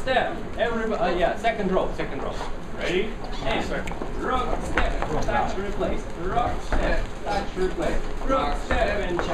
step. Everybody, yeah, second row. Ready? And rock, step, touch, replace. Rock, step, touch, replace. Rock, step, and